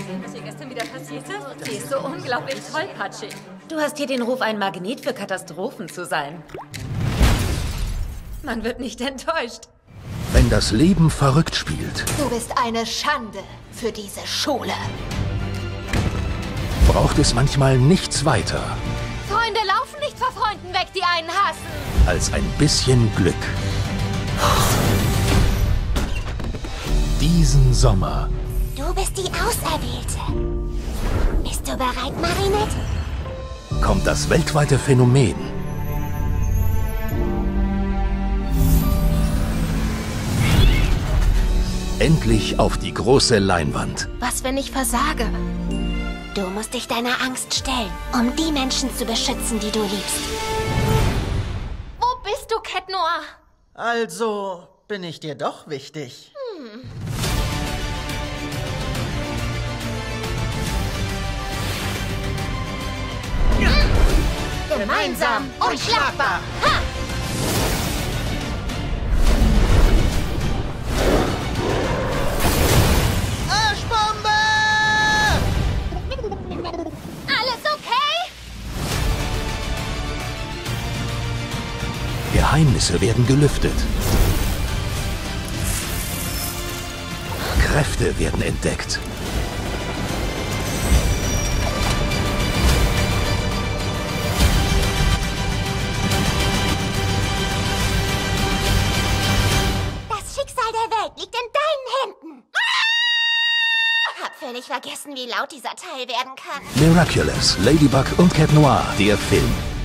gesehen, was hier gestern wieder passierte? Sie ist so unglaublich tollpatschig. Du hast hier den Ruf, ein Magnet für Katastrophen zu sein. Man wird nicht enttäuscht. Wenn das Leben verrückt spielt, Du bist eine Schande für diese Schule. braucht es manchmal nichts weiter Freunde laufen nicht vor Freunden weg, die einen hassen. als ein bisschen Glück. Diesen Sommer Du bist die Auserwählte. Bist du bereit, Marinette? kommt das weltweite Phänomen endlich auf die große Leinwand. Was, wenn ich versage? Du musst dich deiner Angst stellen, um die Menschen zu beschützen, die du liebst. Wo bist du, Cat Noir? Also bin ich dir doch wichtig. Gemeinsam unschlagbar. Ha! Arschbombe! Alles okay? Geheimnisse werden gelüftet. Kräfte werden entdeckt. Das Schicksal der Welt liegt in deinen Händen. Hab völlig vergessen, wie laut dieser Teil werden kann. Miraculous, Ladybug und Cat Noir, der Film.